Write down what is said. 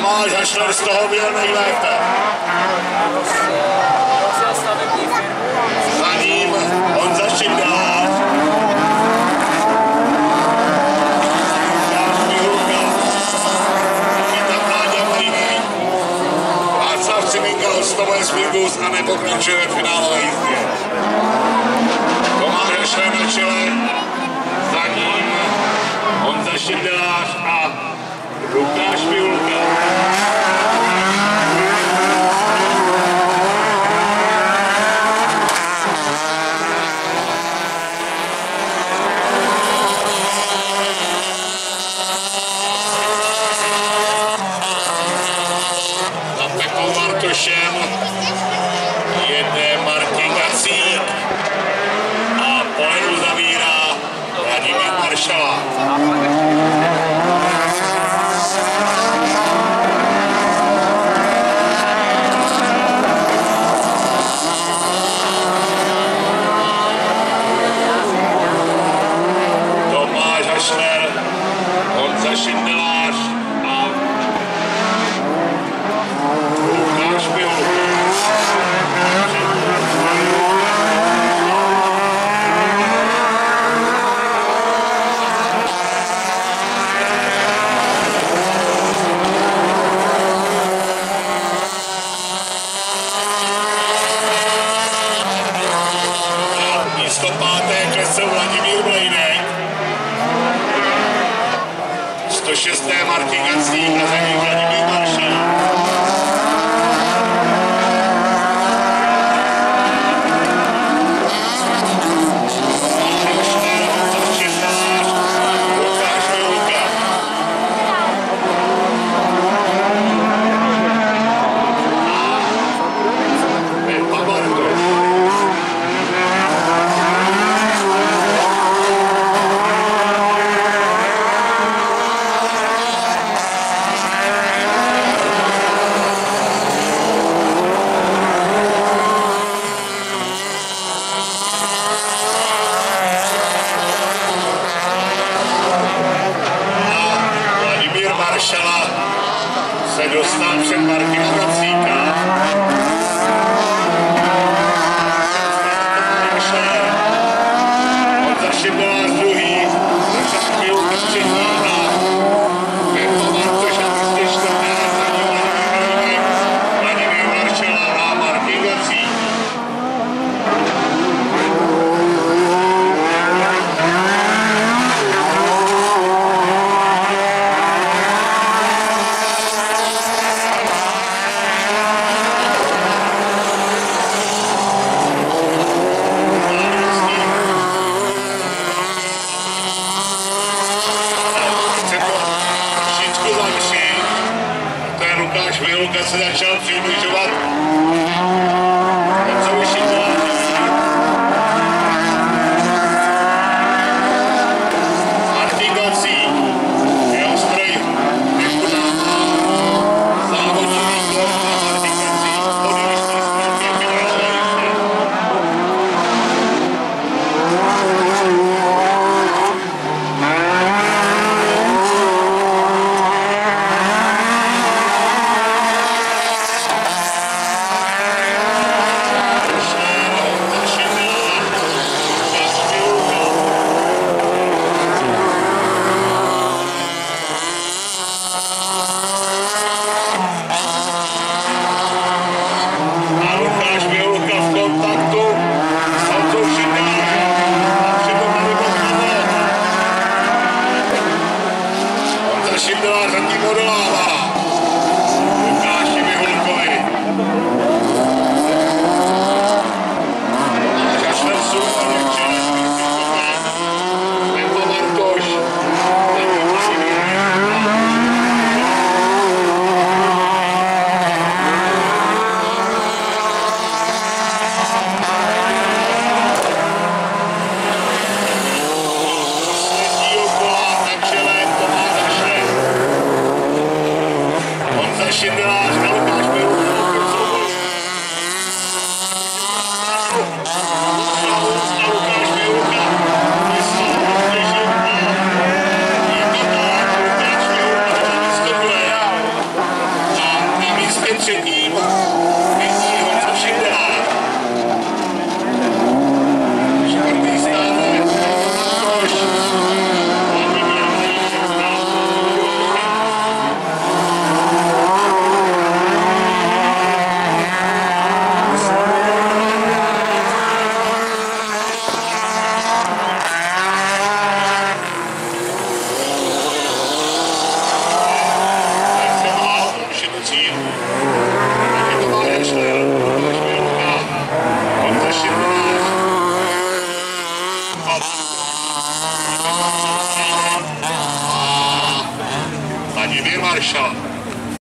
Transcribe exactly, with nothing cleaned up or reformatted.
Tomáš Hašler z toho byl nejlépe. Za ním Honza Šindelář. Václav Ciminka z Tomoje Spingus a nepokračuje v finálové jízdě. Tomáš Hašler na čele. Za ním Honza Šindelář a Lukáš Mihulka. Za Pekou Martošem jede Martin Gacík a poledu zavírá Vladimír Maršala. Tomáš Hašler, Honza Šindelář a Lukáš Mihulka. Místo páté klesl Vladimír Mlejnek. sto šest. Martin Gacík a za ním Vladimír Maršal. Lukáš Mihulka. Pepa Bartoš. Maršala se dostal před Martina Gacíka. Honza Šindelář druhý, Lukáš Mihulka třetí a Pepa Bartoš a místě čtvrté za ním Vladimír Maršala a Martin Gacík. Lukáš Mihulka se začal přibližovat. Co vyšší Martin Gacík, jeho stroj nepodává závodní výkon a Martin Gacík podílí čtyři finálové jízdě. Šindelář zatím odolává Lukáši Mihulkovi. Tomáš Hašler super včera. Pepa Bartoš. Posledního kola na čele Tomáš Hašler. dvě maršala.